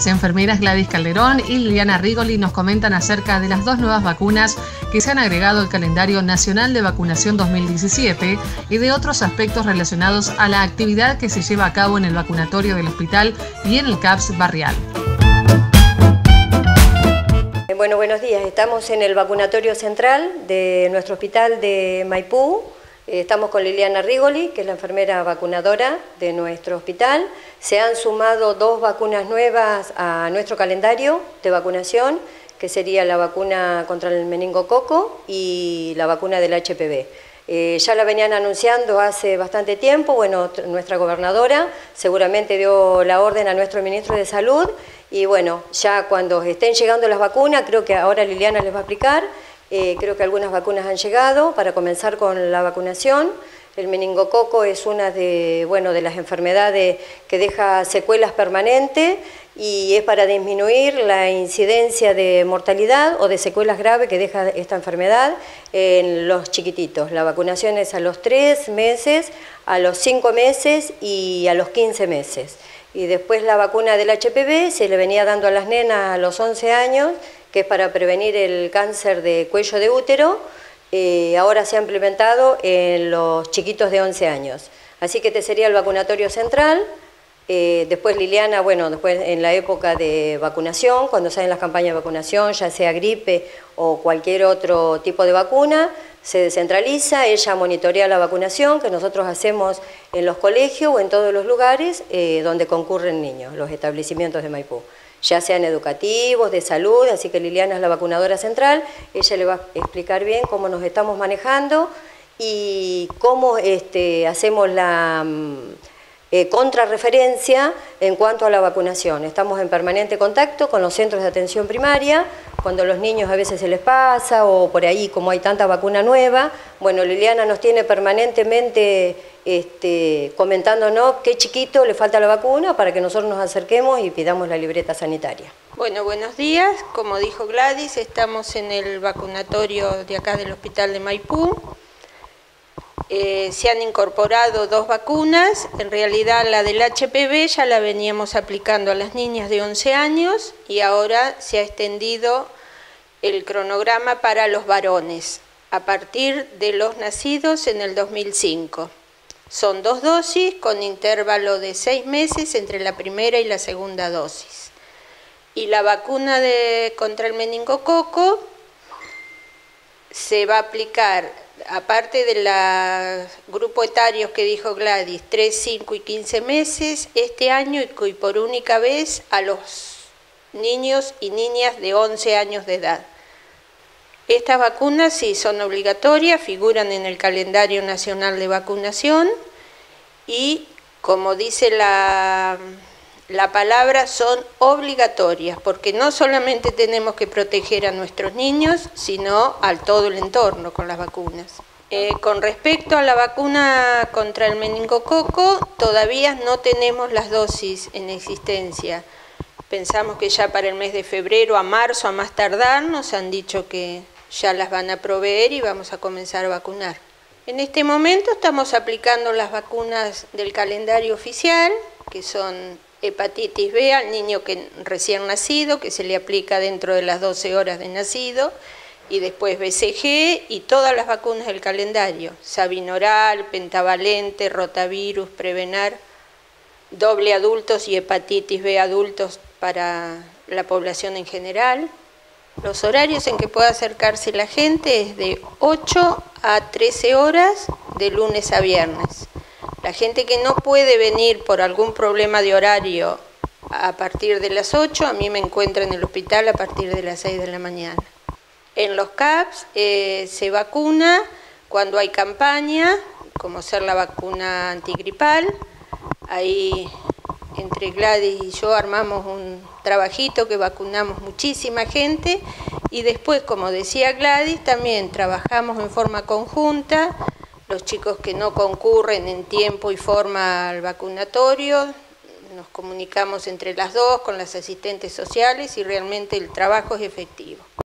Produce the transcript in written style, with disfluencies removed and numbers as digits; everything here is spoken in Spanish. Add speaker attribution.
Speaker 1: Las enfermeras Gladys Calderón y Liliana Rigoli nos comentan acerca de las 2 nuevas vacunas que se han agregado al calendario nacional de vacunación 2017 y de otros aspectos relacionados a la actividad que se lleva a cabo en el vacunatorio del hospital y en el CAPS barrial.
Speaker 2: Bueno, buenos días. Estamos en el vacunatorio central de nuestro hospital de Maipú. Estamos con Liliana Rigoli, que es la enfermera vacunadora de nuestro hospital. Se han sumado 2 vacunas nuevas a nuestro calendario de vacunación, que sería la vacuna contra el meningococo y la vacuna del HPV. Ya la venían anunciando hace bastante tiempo. Bueno, nuestra gobernadora seguramente dio la orden a nuestro ministro de Salud y bueno, ya cuando estén llegando las vacunas, creo que ahora Liliana les va a explicar, creo que algunas vacunas han llegado para comenzar con la vacunación. El meningococo es una de las enfermedades que deja secuelas permanentes y es para disminuir la incidencia de mortalidad o de secuelas graves que deja esta enfermedad en los chiquititos. La vacunación es a los 3 meses, a los 5 meses y a los 15 meses. Y después la vacuna del HPV se le venía dando a las nenas a los 11 años, que es para prevenir el cáncer de cuello de útero. Ahora se ha implementado en los chiquitos de 11 años. Así que este sería el vacunatorio central. Después Liliana, bueno, después en la época de vacunación, cuando salen las campañas de vacunación, ya sea gripe o cualquier otro tipo de vacuna, se descentraliza, ella monitorea la vacunación que nosotros hacemos en los colegios o en todos los lugares donde concurren niños, los establecimientos de Maipú, ya sean educativos, de salud, así que Liliana es la vacunadora central, ella le va a explicar bien cómo nos estamos manejando y cómo hacemos la contrarreferencia en cuanto a la vacunación. Estamos en permanente contacto con los centros de atención primaria, cuando los niños a veces se les pasa o por ahí como hay tanta vacuna nueva, bueno, Liliana nos tiene permanentemente comentándonos qué chiquito le falta la vacuna para que nosotros nos acerquemos y pidamos la libreta sanitaria.
Speaker 3: Bueno, buenos días. Como dijo Gladys, estamos en el vacunatorio de acá del Hospital de Maipú. Se han incorporado 2 vacunas, en realidad la del HPV ya la veníamos aplicando a las niñas de 11 años y ahora se ha extendido el cronograma para los varones a partir de los nacidos en el 2005. Son 2 dosis con intervalo de 6 meses entre la primera y la segunda dosis. Y la vacuna contra el meningococo se va a aplicar, aparte del grupo etario que dijo Gladys, 3, 5 y 15 meses, este año y por única vez a los niños y niñas de 11 años de edad. Estas vacunas sí son obligatorias, figuran en el calendario nacional de vacunación y, como dice la palabra, son obligatorias, porque no solamente tenemos que proteger a nuestros niños, sino a todo el entorno con las vacunas. Con respecto a la vacuna contra el meningococo, todavía no tenemos las dosis en existencia. Pensamos que ya para el mes de febrero a marzo, a más tardar, nos han dicho que ya las van a proveer y vamos a comenzar a vacunar. En este momento estamos aplicando las vacunas del calendario oficial, que son hepatitis B al niño recién nacido, que se le aplica dentro de las 12 horas de nacido, y después BCG y todas las vacunas del calendario, Sabinoral, pentavalente, rotavirus, Prevenar, doble adultos y hepatitis B adultos para la población en general. Los horarios en que puede acercarse la gente es de 8 a 13 horas de lunes a viernes. La gente que no puede venir por algún problema de horario a partir de las 8, a mí me encuentra en el hospital a partir de las 6 de la mañana. En los CAPS se vacuna cuando hay campaña, como ser la vacuna antigripal. Ahí entre Gladys y yo armamos un trabajito que vacunamos muchísima gente y después, como decía Gladys, también trabajamos en forma conjunta. Los chicos que no concurren en tiempo y forma al vacunatorio, nos comunicamos entre las 2 con las asistentes sociales y realmente el trabajo es efectivo.